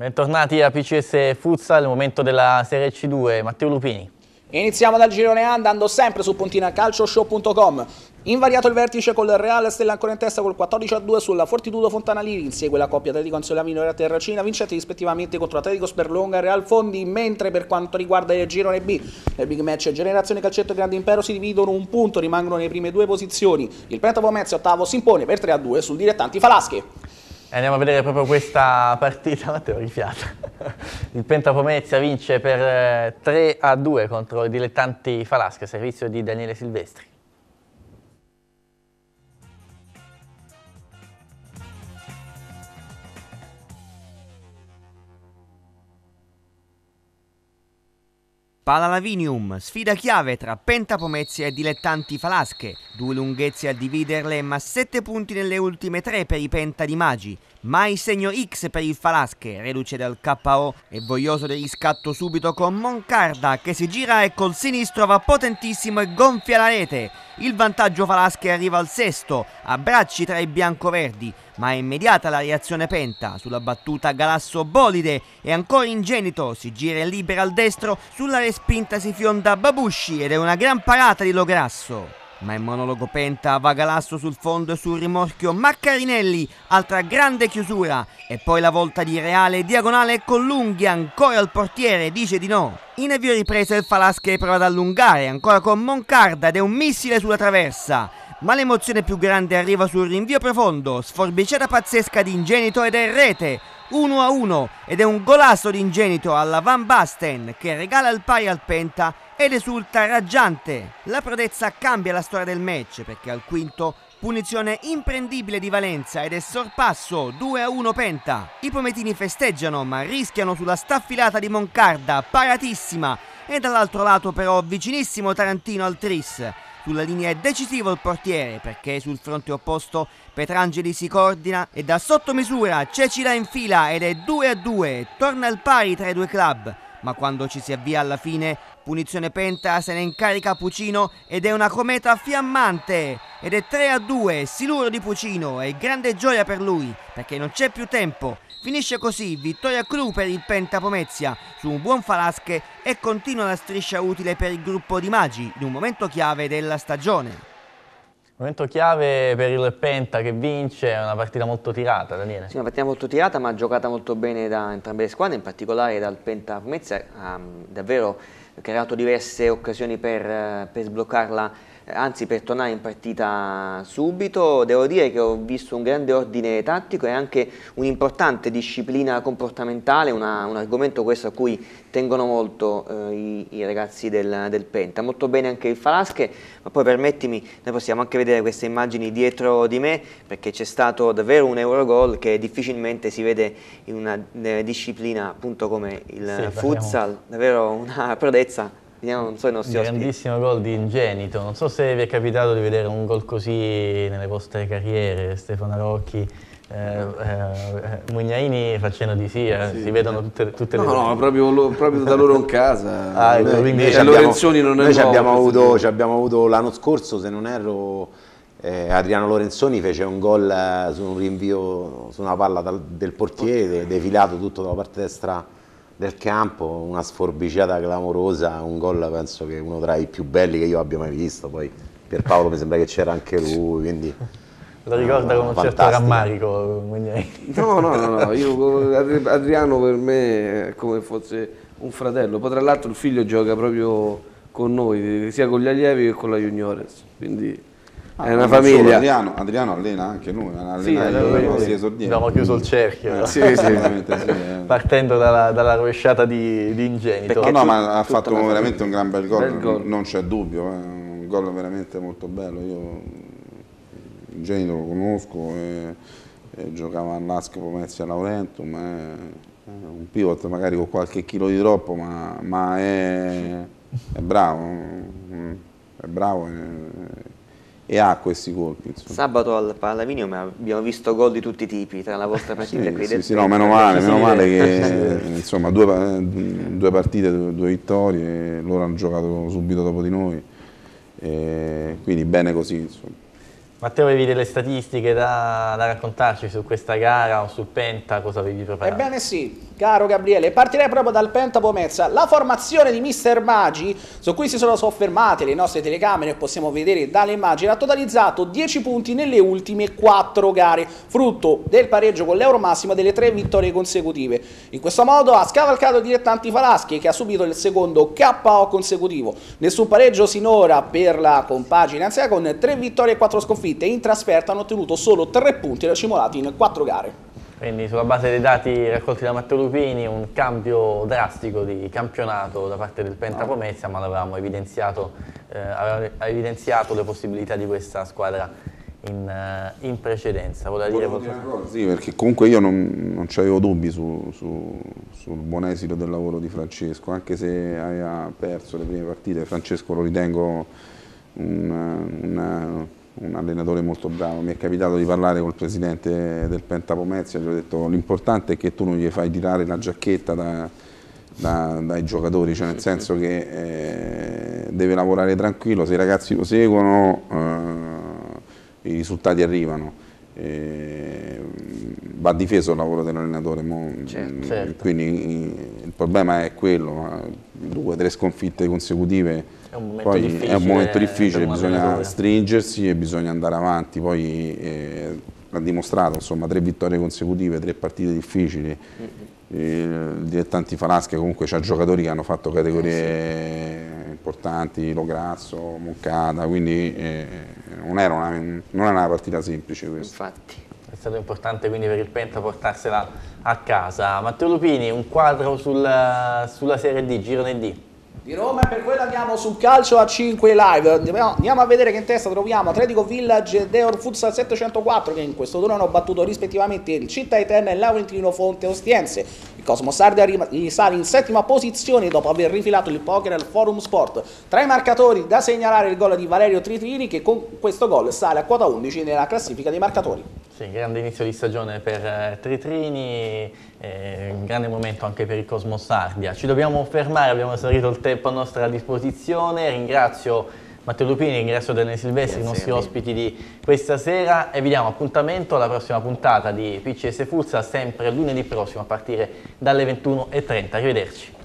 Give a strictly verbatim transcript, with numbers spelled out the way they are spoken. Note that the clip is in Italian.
Bentornati a P C S Futsal, il momento della Serie C due. Matteo Lupini. Iniziamo dal girone A andando sempre su puntina calcio show punto com. Invariato il vertice col Real Stella ancora in testa col quattordici a due sulla Fortitudo Fontana Liri. Insegue la coppia Atletico Anzolavino e Terracina, vincenti rispettivamente contro Atletico Sperlonga e Real Fondi. Mentre per quanto riguarda il girone B, nel big match Generazione Calcetto e Grande Impero si dividono un punto, rimangono nelle prime due posizioni. Il Penta Pomezia ottavo si impone per tre a due sul Dilettanti Falaschi. E andiamo a vedere proprio questa partita. Matteo, rifiata. Il Penta Pomezia vince per tre a due contro i Dilettanti Falaschi, a servizio di Daniele Silvestri. Palalavinium, sfida chiave tra Penta Pomezia e Dilettanti Falasche, due lunghezze a dividerle ma sette punti nelle ultime tre per i Penta di Magi, mai segno X per il Falasche, reduce dal K O e voglioso del riscatto subito con Moncarda che si gira e col sinistro va potentissimo e gonfia la rete. Il vantaggio Falasche arriva al sesto, a bracci tra i biancoverdi, ma è immediata la reazione Penta, sulla battuta Galasso bolide e ancora ingenito, si gira e libera al destro, sulla respinta si fionda Babusci ed è una gran parata di Lograsso. Ma in monologo Penta va Galasso sul fondo e sul rimorchio Maccarinelli, altra grande chiusura, e poi la volta di Reale diagonale con l'unghia, ancora il portiere dice di no. In avvio ripresa il Falasche prova ad allungare, ancora con Moncarda ed è un missile sulla traversa. Ma l'emozione più grande arriva sul rinvio profondo, sforbiciata pazzesca di Ingenito ed è rete, uno a uno, ed è un golasso di Ingenito alla Van Basten che regala il pari al Penta ed esulta raggiante. La prodezza cambia la storia del match perché al quinto punizione imprendibile di Valenza ed è sorpasso due a uno Penta. I pometini festeggiano ma rischiano sulla staffilata di Moncarda, paratissima, e dall'altro lato però vicinissimo Tarantino al tris. Sulla linea è decisivo il portiere perché sul fronte opposto Petrangeli si coordina e da sottomisura Ceci la infila ed è due a due, torna il pari tra i due club, ma quando ci si avvia alla fine punizione Penta se ne incarica Pucino ed è una cometa fiammante ed è tre a due, siluro di Pucino e grande gioia per lui perché non c'è più tempo. Finisce così vittoria clou per il Penta Pomezia su un buon Falasche e continua la striscia utile per il gruppo di Magi in un momento chiave della stagione. Momento chiave per il Penta che vince, è una partita molto tirata, Daniele. Sì, una partita molto tirata ma giocata molto bene da entrambe le squadre, in particolare dal Penta Pomezia, ha davvero creato diverse occasioni per, per sbloccarla, anzi per tornare in partita subito. Devo dire che ho visto un grande ordine tattico e anche un'importante disciplina comportamentale, una, un argomento questo a cui tengono molto eh, i, i ragazzi del, del Penta. Molto bene anche il Falasche, ma poi permettimi, noi possiamo anche vedere queste immagini dietro di me perché c'è stato davvero un Eurogol che difficilmente si vede in una eh, disciplina appunto come il sì, futsal, davvero una prodezza. Vediamo, non so, i nostri ospiti. Grandissimo gol di Ingenito, non so se vi è capitato di vedere un gol così nelle vostre carriere, Stefano Rocchi, eh, eh, Mugnaini facendo di sì, eh, sì, si vedono tutte, tutte no, le... No, no, proprio, proprio da loro in casa. Ah, noi, quindi noi, Lorenzoni non è noi ci abbiamo avuto, ci abbiamo avuto l'anno scorso, se non erro, eh, Adriano Lorenzoni fece un gol eh, su un rinvio, su una palla dal, del portiere, defilato tutto dalla parte destra del campo, una sforbiciata clamorosa, un gol penso che uno tra i più belli che io abbia mai visto. Poi Pierpaolo mi sembra che c'era anche lui, quindi lo ricorda con un certo rammarico. No, no, no, no, io Adriano per me è come fosse un fratello, poi tra l'altro il figlio gioca proprio con noi, sia con gli allievi che con la juniores, quindi ah, è una famiglia. Adriano, Adriano allena anche noi, allena sì, i nostri esordienti. Abbiamo chiuso il cerchio, eh, sì, sì, sì, eh. partendo dalla, dalla rovesciata di, di Ingenito. No, no, ma ha fatto veramente un gran bel gol, bel gol. non c'è dubbio, è un gol veramente molto bello. Io Ingenito lo conosco, e, e giocava all'Asco Pomezia Laurentum, è un pivot magari con qualche chilo di troppo, ma, ma è, è bravo, è bravo. È, e ha questi colpi. Insomma. Sabato al Palavinio abbiamo visto gol di tutti i tipi tra la vostra partita sì, e qui sì, del sì, no, meno male, meno male che insomma due, due partite, due, due vittorie, loro hanno giocato subito dopo di noi, e quindi bene così. Insomma. Matteo, avevi delle statistiche da, da raccontarci su questa gara o sul Penta? Cosa avevi preparato? Ebbene sì, caro Gabriele. Partirei proprio dal Penta Pomezia. La formazione di mister Maggi, su cui si sono soffermate le nostre telecamere, possiamo vedere dalle immagini, ha totalizzato dieci punti nelle ultime quattro gare, frutto del pareggio con l'Euromassima delle tre vittorie consecutive. In questo modo ha scavalcato i dilettanti Falaschi, che ha subito il secondo K O consecutivo. Nessun pareggio sinora per la compagine anziana, con tre vittorie e quattro sconfitte. In trasferta hanno ottenuto solo tre punti racimolati in quattro gare. Quindi sulla base dei dati raccolti da Matteo Lupini un cambio drastico di campionato da parte del Penta Pomezia, ma l'avevamo evidenziato, eh, aveva evidenziato le possibilità di questa squadra in, uh, in precedenza. Vuole dire qualcosa? Sì, perché comunque io non, non avevo dubbi su, su, sul buon esito del lavoro di Francesco, anche se aveva perso le prime partite. Francesco lo ritengo un, una, un allenatore molto bravo. Mi è capitato di parlare col presidente del Penta Pomezia e gli ho detto l'importante è che tu non gli fai tirare la giacchetta da, da, dai giocatori, cioè nel senso che eh, deve lavorare tranquillo, se i ragazzi lo seguono eh, i risultati arrivano. Eh, va difeso il lavoro dell'allenatore, certo, certo. Quindi il problema è quello, due o tre sconfitte consecutive. È un momento poi difficile, è un momento difficile, bisogna stringersi e bisogna andare avanti. Poi eh, l'ha dimostrato, insomma, tre vittorie consecutive, tre partite difficili. Il dilettanti Falaschi comunque c'ha giocatori che hanno fatto categorie eh sì. importanti, Lo Grasso, Moncada, quindi eh, non, era una, non era una partita semplice questa. Infatti. È stato importante quindi per il Penta portarsela a casa. Matteo Lupini, un quadro sulla, sulla Serie D, Girone D. Di Roma, e per quello andiamo sul calcio a cinque live. Andiamo a vedere che in testa troviamo Atletico Village e Deor Futsal settecentoquattro, che in questo turno hanno battuto rispettivamente il Città Eterna e l'Aurentino Fonte Ostiense. Il Cosmo Sardia risale in settima posizione dopo aver rifilato il poker al Forum Sport. Tra i marcatori da segnalare il gol di Valerio Tritrini, che con questo gol sale a quota undici nella classifica dei marcatori. Sì, grande inizio di stagione per eh, Tritrini, eh, un grande momento anche per il Cosmo Sardia. Ci dobbiamo fermare, abbiamo esaurito il tempo a nostra disposizione. Ringrazio Matteo Lupini, ringrazio Daniele Silvestri, i nostri ospiti di questa sera, e vi diamo appuntamento alla prossima puntata di P C S Futsal, sempre lunedì prossimo a partire dalle ventuno e trenta. Arrivederci.